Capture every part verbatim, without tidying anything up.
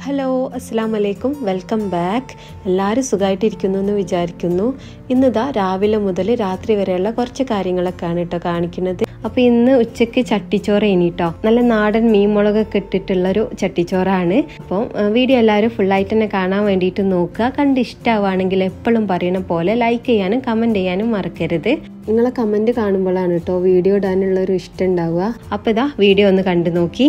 Hello അസ്സലാമു അലൈക്കും welcome back. എല്ലാവരും സുഖമായിട്ടിരിക്കുന്നു എന്ന് വിചാരിക്കുന്നു. ഇന്നിതാ രാവിലെ മുതൽ രാത്രി വരെയുള്ള കുറച്ച് കാര്യങ്ങളൊക്കെയാണ് കേട്ടോ കാണിക്കുന്നത്. അപ്പോൾ ഇന്ന് ഉച്ചയ്ക്ക് ചട്ടിച്ചോറ് കഴിഞ്ഞിട്ടോ, നല്ല നാടൻ മീൻ മുളകൊക്കെ ഇട്ടിട്ടുള്ളൊരു ചട്ടിച്ചോറാണ്. അപ്പം വീഡിയോ എല്ലാവരും ഫുള്ളായിട്ട് തന്നെ കാണാൻ വേണ്ടിയിട്ട് നോക്കുക. കണ്ട് ഇഷ്ടമാവുകയാണെങ്കിൽ എപ്പോഴും പറയണ പോലെ ലൈക്ക് ചെയ്യാനും കമൻറ്റ് ചെയ്യാനും മറക്കരുത്. നിങ്ങളെ കമൻറ്റ് കാണുമ്പോഴാണ് കേട്ടോ വീഡിയോ ഇടാനുള്ളൊരു ഇഷ്ടം ഉണ്ടാവുക. അപ്പോൾ ഇതാ വീഡിയോ ഒന്ന് കണ്ടു നോക്കി.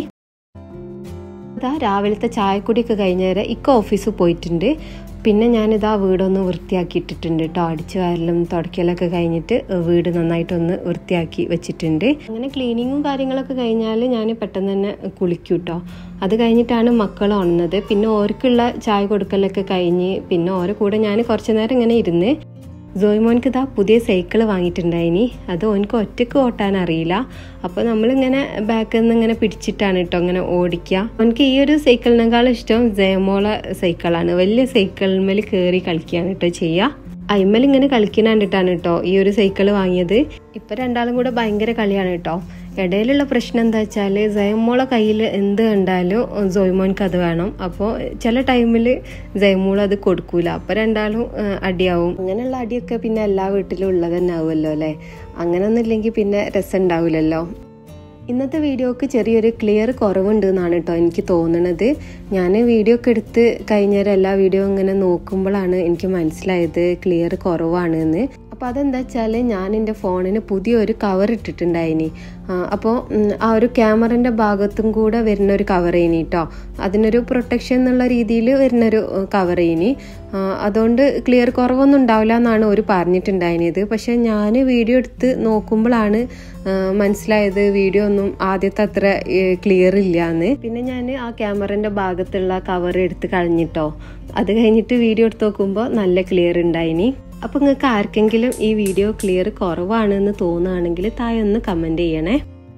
ഇതാ രാവിലത്തെ ചായക്കുടിയൊക്കെ കഴിഞ്ഞേരം ഇക്ക ഓഫീസിൽ പോയിട്ടുണ്ട്. പിന്നെ ഞാനിതാ വീടൊന്ന് വൃത്തിയാക്കിയിട്ടിട്ടുണ്ട് കേട്ടോ. അടിച്ചു വാരലും തുടയ്ക്കലൊക്കെ കഴിഞ്ഞിട്ട് വീട് നന്നായിട്ടൊന്ന് വൃത്തിയാക്കി വെച്ചിട്ടുണ്ട്. അങ്ങനെ ക്ലീനിങ്ങും കാര്യങ്ങളൊക്കെ കഴിഞ്ഞാൽ ഞാൻ പെട്ടെന്ന് തന്നെ കുളിക്കും കേട്ടോ. അത് കഴിഞ്ഞിട്ടാണ് മക്കൾ ഉണർന്നത്. പിന്നെ ഓർക്കുള്ള ചായ കൊടുക്കലൊക്കെ കഴിഞ്ഞ് പിന്നെ ഓരോ കൂടെ ഞാൻ കുറച്ച് നേരം ഇങ്ങനെ ഇരുന്ന്. ജോയ്മോൻക്ക് ഇതാ പുതിയ സൈക്കിൾ വാങ്ങിയിട്ടുണ്ടായിനി. അത് ഓനക്ക് ഒറ്റയ്ക്ക് ഓട്ടാൻ അറിയില്ല. അപ്പോൾ നമ്മളിങ്ങനെ ബാക്കിൽ നിന്ന് ഇങ്ങനെ പിടിച്ചിട്ടാണ് കേട്ടോ ഇങ്ങനെ ഓടിക്കുക. ഓനക്ക് ഈ ഒരു സൈക്കിളിനേക്കാളും ഇഷ്ടം ജയമോള സൈക്കിളാണ്. വലിയ സൈക്കിളിന്മേൽ കയറി കളിക്കുകയാണ് കേട്ടോ ചെയ്യുക. അയിമ്മൽ ഇങ്ങനെ കളിക്കാൻ കണ്ടിട്ടാണ് കേട്ടോ ഈ ഒരു സൈക്കിൾ വാങ്ങിയത്. ഇപ്പം രണ്ടാളും കൂടെ ഭയങ്കര കളിയാണ് കേട്ടോ. ഇടയിലുള്ള പ്രശ്നം എന്താ വെച്ചാൽ ജയമോളെ കയ്യിൽ എന്ത് കണ്ടാലും ജോയ്മോൻക്ക് അത് വേണം. അപ്പോൾ ചില ടൈമിൽ ജയമോൾ അത് കൊടുക്കൂല. അപ്പോൾ രണ്ടാളും അടിയാവും. അങ്ങനെയുള്ള അടിയൊക്കെ പിന്നെ എല്ലാ വീട്ടിലും ഉള്ളത് തന്നെ ആവുമല്ലോ അല്ലേ. അങ്ങനെയൊന്നും ഇല്ലെങ്കിൽ പിന്നെ രസം ഉണ്ടാവില്ലല്ലോ. ഇന്നത്തെ വീഡിയോക്ക് ചെറിയൊരു ക്ലിയർ കുറവുണ്ട് എന്നാണ് കേട്ടോ എനിക്ക് തോന്നുന്നത്. ഞാൻ വീഡിയോ ഒക്കെ എടുത്ത് കഴിഞ്ഞേരം എല്ലാ വീഡിയോ ഇങ്ങനെ നോക്കുമ്പോഴാണ് എനിക്ക് മനസ്സിലായത് ക്ലിയർ കുറവാണ് എന്ന്. അപ്പോൾ അതെന്താ വെച്ചാൽ ഞാൻ എൻ്റെ ഫോണിന് പുതിയൊരു കവർ ഇട്ടിട്ടുണ്ടായിനി. അപ്പോൾ ആ ഒരു ക്യാമറൻ്റെ ഭാഗത്തും കൂടെ വരുന്നൊരു കവർ ചെയ്യണി കേട്ടോ. അതിനൊരു പ്രൊട്ടക്ഷൻ എന്നുള്ള രീതിയിൽ വരുന്നൊരു കവർ ചെയ്യണി. അതുകൊണ്ട് ക്ലിയർ കുറവൊന്നും ഉണ്ടാവില്ല എന്നാണ് ഒരു പറഞ്ഞിട്ടുണ്ടായിരുന്നത്. പക്ഷെ ഞാൻ വീഡിയോ എടുത്ത് നോക്കുമ്പോഴാണ് മനസ്സിലായത് വീഡിയോ ഒന്നും ആദ്യത്തെ അത്ര ക്ലിയർ ഇല്ല എന്ന്. പിന്നെ ഞാൻ ആ ക്യാമറൻ്റെ ഭാഗത്തുള്ള കവർ എടുത്ത് കളഞ്ഞിട്ടോ. അത് കഴിഞ്ഞിട്ട് വീഡിയോ എടുത്ത് നോക്കുമ്പോൾ നല്ല ക്ലിയർ ഉണ്ടായിനി. അപ്പോൾ നിങ്ങൾക്ക് ആർക്കെങ്കിലും ഈ വീഡിയോ ക്ലിയർ കുറവാണെന്ന് തോന്നുകയാണെങ്കിൽ താഴെ ഒന്ന് കമൻറ്റ് ചെയ്യണേ.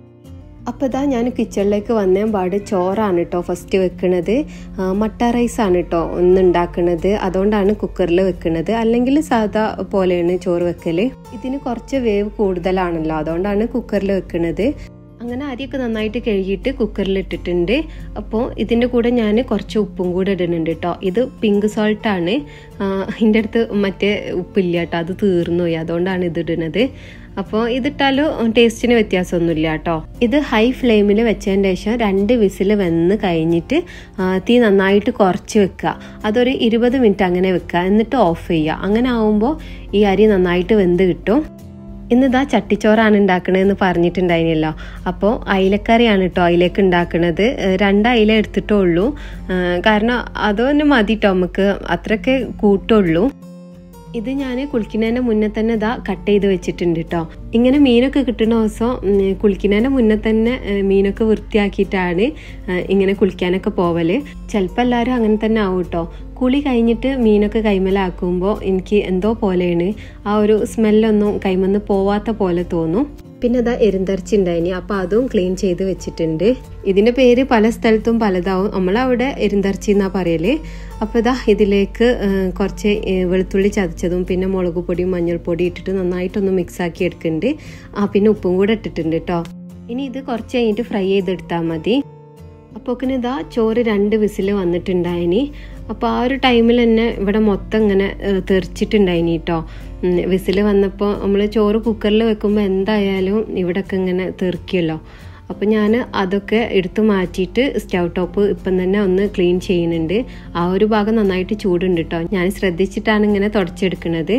അപ്പോൾ ഇതാ ഞാൻ കിച്ചണിലേക്ക് വന്നേ പാട് ചോറാണ് കേട്ടോ ഫസ്റ്റ് വെക്കണത്. മട്ട റൈസാണ് കേട്ടോ ഒന്ന് ഉണ്ടാക്കുന്നത്. അതുകൊണ്ടാണ് കുക്കറിൽ വെക്കുന്നത്. അല്ലെങ്കിൽ സാധാ പോലെയാണ് ചോറ് വെക്കൽ. ഇതിന് കുറച്ച് വേവ് കൂടുതലാണല്ലോ, അതുകൊണ്ടാണ് കുക്കറിൽ വെക്കുന്നത്. അങ്ങനെ അരിയൊക്കെ നന്നായിട്ട് കഴുകിയിട്ട് കുക്കറിൽ ഇട്ടിട്ടുണ്ട്. അപ്പോൾ ഇതിൻ്റെ കൂടെ ഞാൻ കുറച്ച് ഉപ്പും കൂടെ ഇടുന്നുണ്ട് കേട്ടോ. ഇത് പിങ്ക് സോൾട്ടാണ്. എൻ്റെ അടുത്ത് മറ്റേ ഉപ്പില്ല കേട്ടോ, അത് തീർന്നു പോയി. അതുകൊണ്ടാണ് ഇത് ഇടുന്നത്. അപ്പോൾ ഇതിട്ടാലും ടേസ്റ്റിന് വ്യത്യാസമൊന്നുമില്ല കേട്ടോ. ഇത് ഹൈ ഫ്ലെയിമിൽ വെച്ചതിന് ശേഷം രണ്ട് വിസിൽ വെന്ന് കഴിഞ്ഞിട്ട് തീ നന്നായിട്ട് കുറച്ച് വെക്കുക. അതൊരു ഇരുപത് മിനിറ്റ് അങ്ങനെ വെക്കുക. എന്നിട്ട് ഓഫ് ചെയ്യുക. അങ്ങനെ ആവുമ്പോൾ ഈ അരി നന്നായിട്ട് വെന്ത് കിട്ടും. ഇന്നിതാ ചട്ടിച്ചോറാണ് ഉണ്ടാക്കണതെന്ന് പറഞ്ഞിട്ടുണ്ടായിരുന്നല്ലോ. അപ്പോൾ അയിലക്കറിയാണ് കേട്ടോ അയിലേക്ക് ഉണ്ടാക്കുന്നത്. രണ്ട് അയില എടുത്തിട്ടേ ഉള്ളൂ. കാരണം അതൊന്നും മതി കേട്ടോ, നമുക്ക് അത്രയൊക്കെ കൂട്ടുള്ളൂ. ഇത് ഞാൻ കുളിക്കുന്നതിൻ്റെ മുന്നേ തന്നെ ഇതാ കട്ട് ചെയ്ത് വെച്ചിട്ടുണ്ട് കേട്ടോ. ഇങ്ങനെ മീനൊക്കെ കിട്ടുന്ന ദിവസം കുളിക്കുന്നതിൻ്റെ മുന്നേ തന്നെ മീനൊക്കെ വൃത്തിയാക്കിയിട്ടാണ് ഇങ്ങനെ കുളിക്കാനൊക്കെ പോവല്. ചിലപ്പോൾ എല്ലാവരും അങ്ങനെ തന്നെ ആവും കേട്ടോ. കുളി കഴിഞ്ഞിട്ട് മീനൊക്കെ കൈമലാക്കുമ്പോൾ എനിക്ക് എന്തോ പോലെയാണ്, ആ ഒരു സ്മെല്ലൊന്നും കൈമന്ന് പോവാത്ത പോലെ തോന്നും. പിന്നെ അതാ എരിന്തരച്ചി ഉണ്ടായിനി. അപ്പോൾ അതും ക്ലീൻ ചെയ്ത് വെച്ചിട്ടുണ്ട്. ഇതിൻ്റെ പേര് പല സ്ഥലത്തും പലതാവും. നമ്മളവിടെ എരിന്തരച്ചി എന്നാണ് പറയല്. അപ്പോൾ ഇതാ ഇതിലേക്ക് കുറച്ച് വെളുത്തുള്ളി ചതച്ചതും പിന്നെ മുളക് പൊടിയും മഞ്ഞൾപ്പൊടി ഇട്ടിട്ട് നന്നായിട്ടൊന്ന് മിക്സാക്കി എടുക്കുന്നുണ്ട്. ആ പിന്നെ ഉപ്പും കൂടെ ഇട്ടിട്ടുണ്ട് കേട്ടോ. ഇനി ഇത് കുറച്ച് കഴിഞ്ഞിട്ട് ഫ്രൈ ചെയ്തെടുത്താൽ മതി. അപ്പോൾ ഇതാ ചോറ് രണ്ട് വിസിൽ വന്നിട്ടുണ്ടായിനി. അപ്പോൾ ആ ഒരു ടൈമിൽ തന്നെ ഇവിടെ മൊത്തം ഇങ്ങനെ തെറിച്ചിട്ടുണ്ടായിനി കേട്ടോ. വിസിൽ വന്നപ്പോൾ നമ്മൾ ചോറ് കുക്കറിൽ വെക്കുമ്പോൾ എന്തായാലും ഇവിടെയൊക്കെ ഇങ്ങനെ തെറിക്കുമല്ലോ. അപ്പോൾ ഞാൻ അതൊക്കെ എടുത്ത് മാറ്റിയിട്ട് സ്റ്റൗ ടോപ്പ് ഇപ്പം തന്നെ ഒന്ന് ക്ലീൻ ചെയ്യുന്നുണ്ട്. ആ ഒരു ഭാഗം നന്നായിട്ട് ചൂടുണ്ട് കേട്ടോ. ഞാൻ ശ്രദ്ധിച്ചിട്ടാണ് ഇങ്ങനെ തുടച്ചെടുക്കുന്നത്.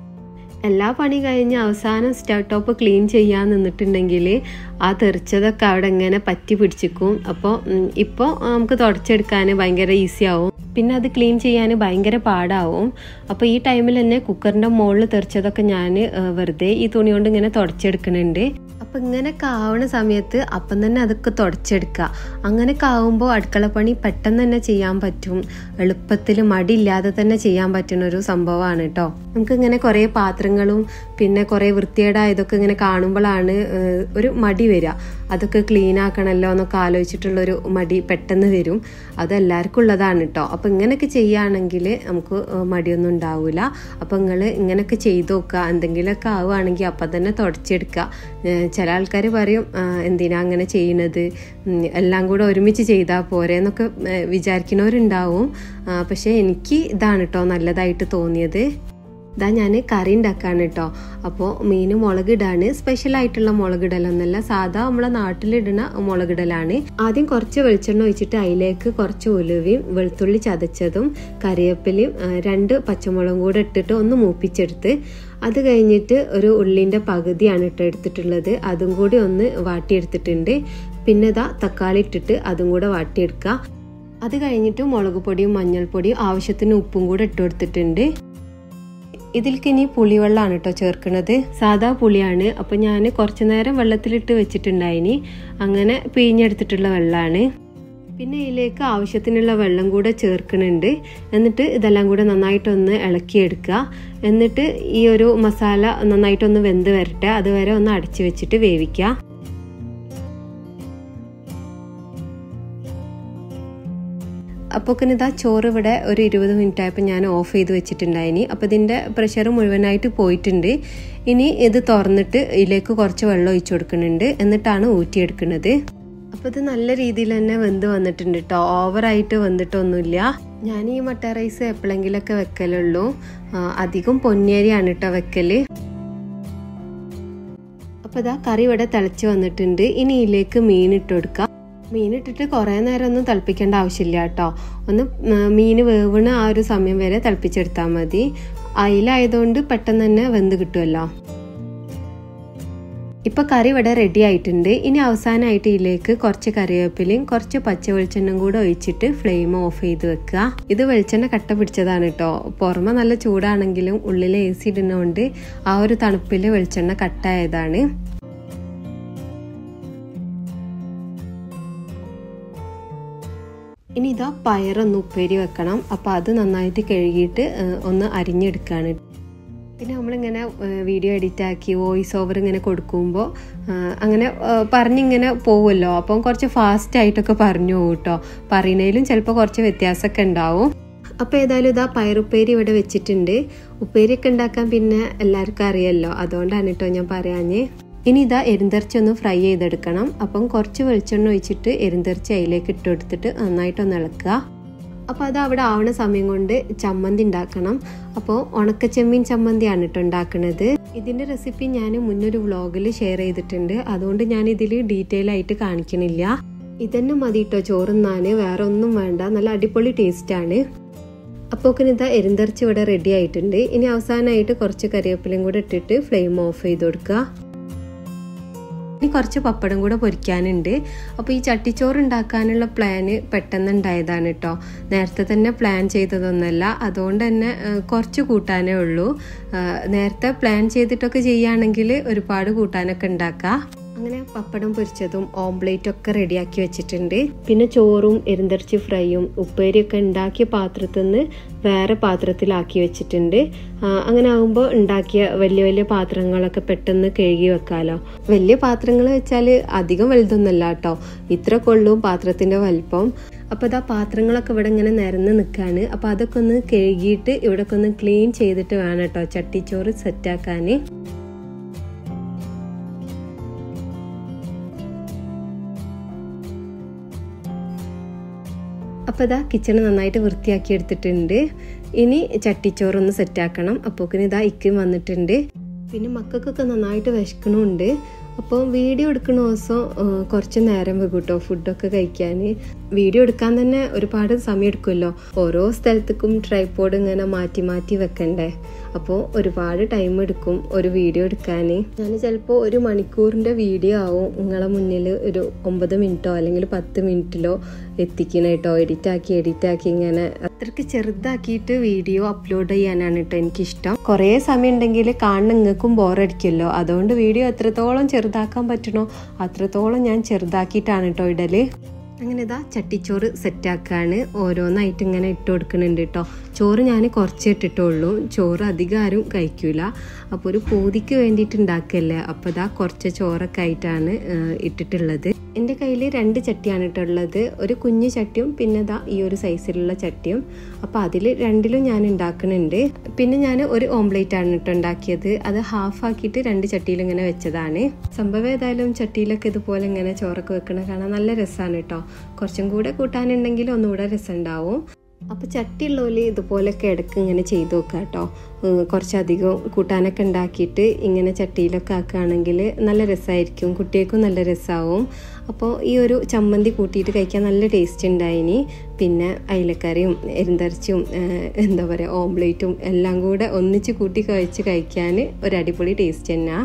എല്ലാ പണി കഴിഞ്ഞ് അവസാനം സ്റ്റൗ ടോപ്പ് ക്ലീൻ ചെയ്യാൻ നിന്നിട്ടുണ്ടെങ്കിൽ ആ തെറിച്ചതൊക്കെ അവിടെ ഇങ്ങനെ പറ്റി പിടിച്ചിക്കും. അപ്പോൾ ഇപ്പോൾ നമുക്ക് തുടച്ചെടുക്കാൻ ഭയങ്കര ഈസി ആവും. പിന്നെ അത് ക്ലീൻ ചെയ്യാൻ ഭയങ്കര പാടാവും. അപ്പോൾ ഈ ടൈമിൽ തന്നെ കുക്കറിൻ്റെ മുകളിൽ തെറിച്ചതൊക്കെ ഞാൻ വെറുതെ ഈ തുണി കൊണ്ട് ഇങ്ങനെ തുടച്ചെടുക്കുന്നുണ്ട്. അപ്പം ഇങ്ങനെയൊക്കെ ആവുന്ന സമയത്ത് അപ്പം തന്നെ അതൊക്കെ തുടച്ചെടുക്കുക. അങ്ങനെയൊക്കെ ആവുമ്പോൾ അടുക്കളപ്പണി പെട്ടെന്ന് തന്നെ ചെയ്യാൻ പറ്റും. എളുപ്പത്തിൽ മടിയില്ലാതെ തന്നെ ചെയ്യാൻ പറ്റുന്ന ഒരു സംഭവമാണ് കേട്ടോ. നമുക്കിങ്ങനെ കുറേ പാത്രങ്ങളും പിന്നെ കുറേ വൃത്തികേടായതൊക്കെ ഇങ്ങനെ കാണുമ്പോഴാണ് ഒരു മടി വരിക. അതൊക്കെ ക്ലീൻ ആക്കണമല്ലോ എന്നൊക്കെ ആലോചിച്ചിട്ടുള്ളൊരു മടി പെട്ടെന്ന് വരും. അത് എല്ലാവർക്കും ഉള്ളതാണ് കേട്ടോ. അപ്പോൾ ഇങ്ങനെയൊക്കെ ചെയ്യുകയാണെങ്കിൽ നമുക്ക് മടിയൊന്നും ഉണ്ടാവില്ല. അപ്പോൾ നിങ്ങൾ ഇങ്ങനെയൊക്കെ ചെയ്ത് നോക്കുക. എന്തെങ്കിലുമൊക്കെ ആവുകയാണെങ്കിൽ അപ്പം തന്നെ തുടച്ചെടുക്കുക. ചില ആൾക്കാർ പറയും എന്തിനാ അങ്ങനെ ചെയ്യുന്നത്, എല്ലാം കൂടെ ഒരുമിച്ച് ചെയ്താൽ പോരെ എന്നൊക്കെ വിചാരിക്കുന്നവരുണ്ടാവും. പക്ഷേ എനിക്ക് ഇതാണ് കേട്ടോ നല്ലതായിട്ട് തോന്നിയത്. ഇതാ ഞാൻ കറി ഉണ്ടാക്കാണ് കേട്ടോ. അപ്പോൾ മീൻ മുളകിടാണ്. സ്പെഷ്യലായിട്ടുള്ള മുളകിടലൊന്നുമല്ല, സാധാ നമ്മളെ നാട്ടിലിടുന്ന മുളകിടലാണ്. ആദ്യം കുറച്ച് വെളിച്ചെണ്ണ ഒഴിച്ചിട്ട് അതിലേക്ക് കുറച്ച് ഉലുവയും വെളുത്തുള്ളി ചതച്ചതും കറിവേപ്പിലയും രണ്ട് പച്ചമുളകും കൂടെ ഇട്ടിട്ട് ഒന്ന് മൂപ്പിച്ചെടുത്ത്, അത് കഴിഞ്ഞിട്ട് ഒരു ഉള്ളിൻ്റെ പകുതിയാണ് ഇട്ട് എടുത്തിട്ടുള്ളത്. അതും കൂടി ഒന്ന് വാട്ടിയെടുത്തിട്ടുണ്ട്. പിന്നെ ഇതാ തക്കാളി ഇട്ടിട്ട് അതും കൂടെ വാട്ടിയെടുക്കുക. അത് കഴിഞ്ഞിട്ട് മുളക് പൊടിയും മഞ്ഞൾപ്പൊടിയും ആവശ്യത്തിന് ഉപ്പും കൂടെ ഇട്ട് കൊടുത്തിട്ടുണ്ട്. ഇതിൽക്ക് ഇനി പുളിവെള്ളമാണ് കേട്ടോ ചേർക്കുന്നത്. സാധാ പുളിയാണ്. അപ്പോൾ ഞാൻ കുറച്ച് നേരം വെള്ളത്തിലിട്ട് വെച്ചിട്ടുണ്ടായിനി. അങ്ങനെ പിഴിഞ്ഞെടുത്തിട്ടുള്ള വെള്ളമാണ്. പിന്നെ ഇതിലേക്ക് ആവശ്യത്തിനുള്ള വെള്ളം കൂടെ ചേർക്കുന്നുണ്ട്. എന്നിട്ട് ഇതെല്ലാം കൂടെ നന്നായിട്ടൊന്ന് ഇളക്കിയെടുക്കുക. എന്നിട്ട് ഈ ഒരു മസാല നന്നായിട്ടൊന്ന് വെന്ത് വരട്ടെ, അതുവരെ ഒന്ന് അടച്ചു വെച്ചിട്ട് വേവിക്കുക. അപ്പോൾ പിന്നെ ഇതാ ചോറ് ഇവിടെ ഒരു ഇരുപത് മിനിറ്റ് ആയപ്പോൾ ഞാൻ ഓഫ് ചെയ്ത് വെച്ചിട്ടുണ്ടായിനി. അപ്പോൾ ഇതിൻ്റെ പ്രഷർ മുഴുവനായിട്ട് പോയിട്ടുണ്ട്. ഇനി ഇത് തുറന്നിട്ട് ഇതിലേക്ക് കുറച്ച് വെള്ളം ഒഴിച്ചു കൊടുക്കുന്നുണ്ട്. എന്നിട്ടാണ് ഊറ്റിയെടുക്കുന്നത്. അപ്പോൾ ഇത് നല്ല രീതിയിൽ തന്നെ വെന്ത് വന്നിട്ടുണ്ട് കേട്ടോ. ഓവറായിട്ട് വെന്തിട്ടൊന്നുമില്ല. ഞാൻ ഈ മട്ട റൈസ് എപ്പോഴെങ്കിലൊക്കെ വെക്കലുള്ളൂ. അധികം പൊന്നിയരിയാണ് കേട്ടോ വെക്കൽ. അപ്പോൾ ഇതാ കറി ഇവിടെ തിളച്ച് വന്നിട്ടുണ്ട്. ഇനി ഇതിലേക്ക് മീൻ ഇട്ട് കൊടുക്കാം. മീനിട്ടിട്ട് കുറേ നേരം ഒന്നും തിളപ്പിക്കേണ്ട ആവശ്യമില്ല കേട്ടോ. ഒന്ന് മീൻ വേവണ ആ ഒരു സമയം വരെ തിളപ്പിച്ചെടുത്താൽ മതി. അയിലായതുകൊണ്ട് പെട്ടെന്ന് തന്നെ വെന്ത് കിട്ടുമല്ലോ. ഇപ്പം കറി ഇവിടെ റെഡി ആയിട്ടുണ്ട്. ഇനി അവസാനമായിട്ട് ഇതിലേക്ക് കുറച്ച് കറിവേപ്പിലയും കുറച്ച് പച്ച വെളിച്ചെണ്ണയും കൂടെ ഒഴിച്ചിട്ട് ഫ്ലെയിം ഓഫ് ചെയ്ത് വെക്കുക. ഇത് വെളിച്ചെണ്ണ കട്ട പിടിച്ചതാണ് കേട്ടോ. പുറമെ നല്ല ചൂടാണെങ്കിലും ഉള്ളിൽ എ സി ഇടുന്നതുകൊണ്ട് ആ ഒരു തണുപ്പിൽ വെളിച്ചെണ്ണ കട്ടായതാണ്. ഇനി ഇതാ പയറൊന്ന് ഉപ്പേരി വെക്കണം. അപ്പോൾ അത് നന്നായിട്ട് കഴുകിയിട്ട് ഒന്ന് അരിഞ്ഞെടുക്കുകയാണ്. പിന്നെ നമ്മളിങ്ങനെ വീഡിയോ എഡിറ്റാക്കി വോയിസ് ഓവർ ഇങ്ങനെ കൊടുക്കുമ്പോൾ അങ്ങനെ പറഞ്ഞിങ്ങനെ പോവുമല്ലോ. അപ്പം കുറച്ച് ഫാസ്റ്റായിട്ടൊക്കെ പറഞ്ഞു പോകും കേട്ടോ. പറയുന്നതിലും ചിലപ്പോൾ കുറച്ച് വ്യത്യാസമൊക്കെ ഉണ്ടാവും. അപ്പോൾ ഏതായാലും ഇതാ പയറുപ്പേരി ഇവിടെ വെച്ചിട്ടുണ്ട്. ഉപ്പേരിയൊക്കെ ഉണ്ടാക്കാൻ പിന്നെ എല്ലാവർക്കും അറിയാമല്ലോ, അതുകൊണ്ടാണ് കേട്ടോ ഞാൻ പറയാഞ്ഞേ. ഇനി ഇതാ എരിന്തിറച്ചി ഒന്ന് ഫ്രൈ ചെയ്തെടുക്കണം. അപ്പം കുറച്ച് വെളിച്ചെണ്ണ ഒഴിച്ചിട്ട് എരിന്തിറച്ചി അതിലേക്ക് ഇട്ട് കൊടുത്തിട്ട് നന്നായിട്ടൊന്ന് ഇളക്കുക. അപ്പോൾ അത് അവിടെ ആവണ സമയം കൊണ്ട് ചമ്മന്തി ഉണ്ടാക്കണം. അപ്പോൾ ഉണക്കച്ചെമ്മീൻ ചമ്മന്തിയാണ് കേട്ടോ ഉണ്ടാക്കുന്നത്. ഇതിൻ്റെ റെസിപ്പി ഞാൻ മുന്നൊരു വ്ളോഗിൽ ഷെയർ ചെയ്തിട്ടുണ്ട്. അതുകൊണ്ട് ഞാൻ ഇതിൽ ഡീറ്റെയിൽ ആയിട്ട് കാണിക്കണില്ല. ഇതന്നെ മതി കേട്ടോ ചോറുന്നാൻ, വേറെ ഒന്നും വേണ്ട. നല്ല അടിപൊളി ടേസ്റ്റാണ്. അപ്പോൾ ഇതാ എരിന്തിറച്ചി ഇവിടെ റെഡി ആയിട്ടുണ്ട്. ഇനി അവസാനമായിട്ട് കുറച്ച് കറിവേപ്പിലയും കൂടെ ഇട്ടിട്ട് ഫ്ലെയിം ഓഫ് ചെയ്ത് കൊടുക്കുക. ഇനി കുറച്ച് പപ്പടം കൂടെ പൊരിക്കാനുണ്ട്. അപ്പോൾ ഈ ചട്ടിച്ചോറ് ഉണ്ടാക്കാനുള്ള പ്ലാന് പെട്ടെന്ന് ഉണ്ടായതാണ് കേട്ടോ. നേരത്തെ തന്നെ പ്ലാൻ ചെയ്തതൊന്നുമല്ല. അതുകൊണ്ട് തന്നെ കുറച്ച് കൂട്ടാനേ ഉള്ളൂ. നേരത്തെ പ്ലാൻ ചെയ്തിട്ടൊക്കെ ചെയ്യുകയാണെങ്കിൽ ഒരുപാട് കൂട്ടാനൊക്കെ ഉണ്ടാക്കാം. അങ്ങനെ പപ്പടം പൊരിച്ചതും ഓംപ്ലേറ്റും ഒക്കെ റെഡിയാക്കി വെച്ചിട്ടുണ്ട്. പിന്നെ ചോറും എരിന്തിറച്ചി ഫ്രൈയും ഉപ്പേരിയൊക്കെ ഉണ്ടാക്കിയ പാത്രത്തിൽ നിന്ന് വേറെ പാത്രത്തിലാക്കി വെച്ചിട്ടുണ്ട്. അങ്ങനെ ആകുമ്പോൾ ഉണ്ടാക്കിയ വലിയ വലിയ പാത്രങ്ങളൊക്കെ പെട്ടെന്ന് കഴുകി വെക്കാമല്ലോ. വലിയ പാത്രങ്ങൾ വെച്ചാൽ അധികം വലുതൊന്നുമല്ല കേട്ടോ, ഇത്ര കൊള്ളും പാത്രത്തിൻ്റെ വലിപ്പം. അപ്പോൾ ഇതാ പാത്രങ്ങളൊക്കെ ഇവിടെ ഇങ്ങനെ നിരന്ന് നിൽക്കുകയാണ്. അപ്പോൾ അതൊക്കെ ഒന്ന് കഴുകിയിട്ട് ഇവിടെയൊക്കെ ഒന്ന് ക്ലീൻ ചെയ്തിട്ട് വേണം കേട്ടോ ചട്ടിച്ചോറ് സെറ്റാക്കാൻ. അപ്പോൾ ഇതാ കിച്ചൺ നന്നായിട്ട് വൃത്തിയാക്കി എടുത്തിട്ടുണ്ട്. ഇനി ചട്ടിച്ചോറൊന്ന് സെറ്റാക്കണം. അപ്പോൾ ഇതാ ഇക്കും വന്നിട്ടുണ്ട്. പിന്നെ മക്കൾക്കൊക്കെ നന്നായിട്ട് വിശക്കണമുണ്ട്. അപ്പോൾ വീഡിയോ എടുക്കുന്ന ദിവസം കുറച്ച് നേരം വെക്കും കേട്ടോ ഫുഡൊക്കെ കഴിക്കാൻ. വീഡിയോ എടുക്കാൻ തന്നെ ഒരുപാട് സമയം എടുക്കുമല്ലോ. ഓരോ സ്ഥലത്തേക്കും ട്രൈപോഡ് ഇങ്ങനെ മാറ്റി മാറ്റി വെക്കണ്ടേ. അപ്പോൾ ഒരുപാട് ടൈം എടുക്കും ഒരു വീഡിയോ എടുക്കാൻ. ഞാൻ ചിലപ്പോൾ ഒരു മണിക്കൂറിൻ്റെ വീഡിയോ ആവും നിങ്ങളെ മുന്നിൽ ഒരു ഒമ്പത് മിനിറ്റോ അല്ലെങ്കിൽ പത്ത് മിനിറ്റിലോ എത്തിക്കണം കേട്ടോ. എഡിറ്റാക്കി എഡിറ്റാക്കി ഇങ്ങനെ അത്രയ്ക്ക് ചെറുതാക്കിയിട്ട് വീഡിയോ അപ്ലോഡ് ചെയ്യാനാണ് കേട്ടോ എനിക്കിഷ്ടം. കുറേ സമയം ഉണ്ടെങ്കിൽ കാണുന്ന നിങ്ങൾക്കും ബോറടിക്കുമല്ലോ. അതുകൊണ്ട് വീഡിയോ എത്രത്തോളം ചെറുതാക്കാൻ പറ്റണോ അത്രത്തോളം ഞാൻ ചെറുതാക്കിയിട്ടാണ് കേട്ടോ ഇടല്. അങ്ങനെ ഇതാ ചട്ടിച്ചോറ് സെറ്റാക്കാണ്. ഓരോന്നായിട്ട് ഇങ്ങനെ ഇട്ട് കൊടുക്കുന്നുണ്ട് കേട്ടോ. ചോറ് ഞാൻ കുറച്ച് ഇട്ടിട്ടുള്ളൂ. ചോറ് അധികം ആരും കഴിക്കൂല. അപ്പോൾ ഒരു പൂതിക്ക് വേണ്ടിയിട്ട് ഉണ്ടാക്കല്ലേ. അപ്പോൾ ഇതാ കുറച്ച് ചോറൊക്കെ ആയിട്ടാണ് ഇട്ടിട്ടുള്ളത്. എൻ്റെ കയ്യിൽ രണ്ട് ചട്ടിയാണ് ഇട്ടുള്ളത്, ഒരു കുഞ്ഞു ചട്ടിയും പിന്നെ ദാ ഈ ഒരു സൈസിലുള്ള ചട്ടിയും. അപ്പോൾ അതിൽ രണ്ടിലും ഞാൻ ഉണ്ടാക്കുന്നുണ്ട്. പിന്നെ ഞാൻ ഒരു ഓംപ്ലേറ്റ് ആണ് ഇട്ട് ഉണ്ടാക്കിയത്, അത് ഹാഫ് ആക്കിയിട്ട് രണ്ട് ചട്ടിയിൽ ഇങ്ങനെ വെച്ചതാണ്. സംഭവം ഏതായാലും ചട്ടിയിലൊക്കെ ഇതുപോലെ ഇങ്ങനെ ചോറൊക്കെ വെക്കണ കാണാൻ നല്ല രസമാണ് കേട്ടോ. കുറച്ചും കൂടെ കൂട്ടാനുണ്ടെങ്കിൽ ഒന്നുകൂടെ രസം ഉണ്ടാവും. അപ്പോൾ ചട്ടിയുള്ളവർ ഇതുപോലൊക്കെ ഇടയ്ക്ക് ഇങ്ങനെ ചെയ്ത് നോക്കുക കേട്ടോ. കുറച്ചധികം കൂട്ടാനൊക്കെ ഉണ്ടാക്കിയിട്ട് ഇങ്ങനെ ചട്ടിയിലൊക്കെ ആക്കുകയാണെങ്കിൽ നല്ല രസമായിരിക്കും, കുട്ടികൾക്കും നല്ല രസമാവും. അപ്പോൾ ഈ ഒരു ചമ്മന്തി കൂട്ടിയിട്ട് കഴിക്കാൻ നല്ല ടേസ്റ്റ് ഉണ്ടായിനി. പിന്നെ അയിലക്കറിയും എരിന്തരച്ചും എന്താ പറയുക ഓംപ്ലേറ്റും എല്ലാം കൂടെ ഒന്നിച്ച് കൂട്ടി കഴിച്ച് കഴിക്കാൻ ഒരു അടിപൊളി ടേസ്റ്റ് തന്നെയാണ്.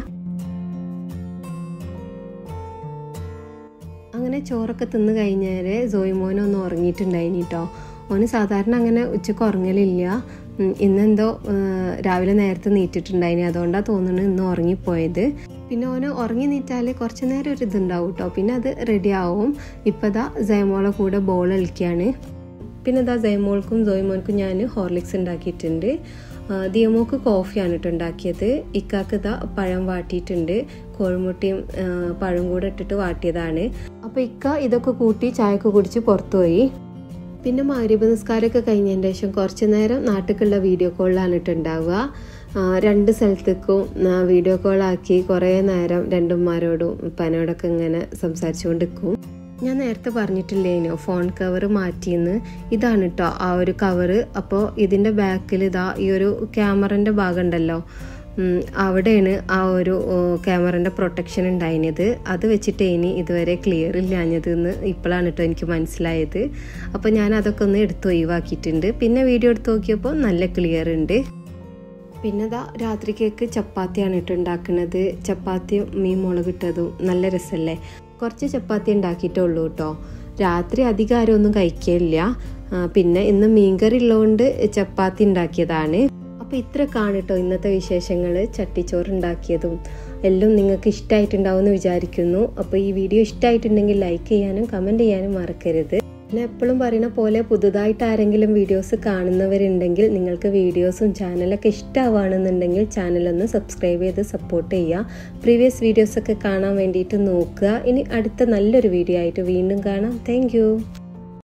അങ്ങനെ ചോറൊക്കെ തിന്ന് കഴിഞ്ഞാൽ സോയിമോനൊന്ന് ഉറങ്ങിയിട്ടുണ്ടായിനി കേട്ടോ. ഓന് സാധാരണ അങ്ങനെ ഉച്ചക്ക് ഉറങ്ങലില്ല, ഇന്നെന്തോ രാവിലെ നേരത്തെ നീറ്റിട്ടുണ്ടായിനി, അതുകൊണ്ടാണ് തോന്നുന്നത് ഇന്ന് ഉറങ്ങിപ്പോയത്. പിന്നെ ഓന് ഉറങ്ങി നീറ്റാൽ കുറച്ച് നേരം ഒരു ഇതുണ്ടാവും കേട്ടോ, പിന്നെ അത് റെഡി ആവും. ഇപ്പം ഇതാ സൈമോളെ കൂടെ ബോൾ കളിക്കുകയാണ്. പിന്നെ ഇതാ സൈമോൾക്കും സോയിമോൾക്കും ഞാൻ ഹോർലിക്സ് ഉണ്ടാക്കിയിട്ടുണ്ട്. ദിയമോക്ക് കോഫിയാണ് ഇട്ട് ഉണ്ടാക്കിയത്. ഇക്കാക്ക് ഇതാ പഴം വാട്ടിയിട്ടുണ്ട്, കോഴിമുട്ടയും പഴം കൂടെ ഇട്ടിട്ട് വാട്ടിയതാണ്. അപ്പോൾ ഇക്ക ഇതൊക്കെ കൂട്ടി ചായക്ക് കുടിച്ച് പുറത്തു പോയി. പിന്നെ മഗ്‌രിബ് നിസ്കാരമൊക്കെ കഴിഞ്ഞതിന് ശേഷം കുറച്ച് നേരം നാട്ടിലേക്കുള്ള വീഡിയോ കോളിലാണ് ഇട്ടുണ്ടാവുക. രണ്ട് സ്ഥലത്തേക്കും വീഡിയോ കോളാക്കി കുറേ നേരം രണ്ടുമ്മാരോടും ഉപ്പാനോടൊക്കെ ഇങ്ങനെ സംസാരിച്ചുകൊണ്ടിരിക്കും. ഞാൻ നേരത്തെ പറഞ്ഞിട്ടില്ലേനോ ഫോൺ കവർ മാറ്റിയെന്ന്, ഇതാണ് കേട്ടോ ആ ഒരു കവറ്. അപ്പോൾ ഇതിൻ്റെ ബാക്കിൽ ഇതാ ഈ ഒരു ക്യാമറൻ്റെ ഭാഗം ഉണ്ടല്ലോ, അവിടെയാണ് ആ ഒരു ക്യാമറൻ്റെ പ്രൊട്ടക്ഷൻ ഉണ്ടായിരുന്നത്. അത് വെച്ചിട്ട് ഇനി ഇതുവരെ ക്ലിയർ ഇല്ലാഞ്ഞത് എന്ന് ഇപ്പോഴാണ് കേട്ടോ എനിക്ക് മനസ്സിലായത്. അപ്പോൾ ഞാൻ അതൊക്കെ ഒന്ന് എടുത്ത് ഒഴിവാക്കിയിട്ടുണ്ട്. പിന്നെ വീഡിയോ എടുത്ത് നോക്കിയപ്പോൾ നല്ല ക്ലിയർ ഉണ്ട്. പിന്നെ ഇതാ രാത്രിക്കേക്ക് ചപ്പാത്തിയാണ് ഇട്ട് ഉണ്ടാക്കുന്നത്. ചപ്പാത്തിയും മീൻ മുളകിട്ടതും നല്ല രസമല്ലേ. കുറച്ച് ചപ്പാത്തി ഉണ്ടാക്കിയിട്ടുള്ളൂ കേട്ടോ, രാത്രി അധികം ആരും ഒന്നും കഴിക്കില്ല. പിന്നെ ഇന്ന് മീൻകറി ഉള്ളതുകൊണ്ട് ചപ്പാത്തി ഉണ്ടാക്കിയതാണ്. അപ്പോൾ ഇത്ര കാണിട്ടോ ഇന്നത്തെ വിശേഷങ്ങൾ. ചട്ടിച്ചോറ് ഉണ്ടാക്കിയതും എല്ലാം നിങ്ങൾക്ക് ഇഷ്ടമായിട്ടുണ്ടാവും എന്ന് വിചാരിക്കുന്നു. അപ്പോൾ ഈ വീഡിയോ ഇഷ്ടമായിട്ടുണ്ടെങ്കിൽ ലൈക്ക് ചെയ്യാനും കമൻറ്റ് ചെയ്യാനും മറക്കരുത്. പിന്നെ എപ്പോഴും പറയുന്ന പോലെ പുതുതായിട്ട് ആരെങ്കിലും വീഡിയോസ് കാണുന്നവരുണ്ടെങ്കിൽ നിങ്ങൾക്ക് വീഡിയോസും ചാനലൊക്കെ ഇഷ്ടമാവുകയാണെന്നുണ്ടെങ്കിൽ ചാനലൊന്ന് സബ്സ്ക്രൈബ് ചെയ്ത് സപ്പോർട്ട് ചെയ്യുക. പ്രീവിയസ് വീഡിയോസൊക്കെ കാണാൻ വേണ്ടിയിട്ട് നോക്കുക. ഇനി അടുത്ത നല്ലൊരു വീഡിയോ ആയിട്ട് വീണ്ടും കാണാം. താങ്ക്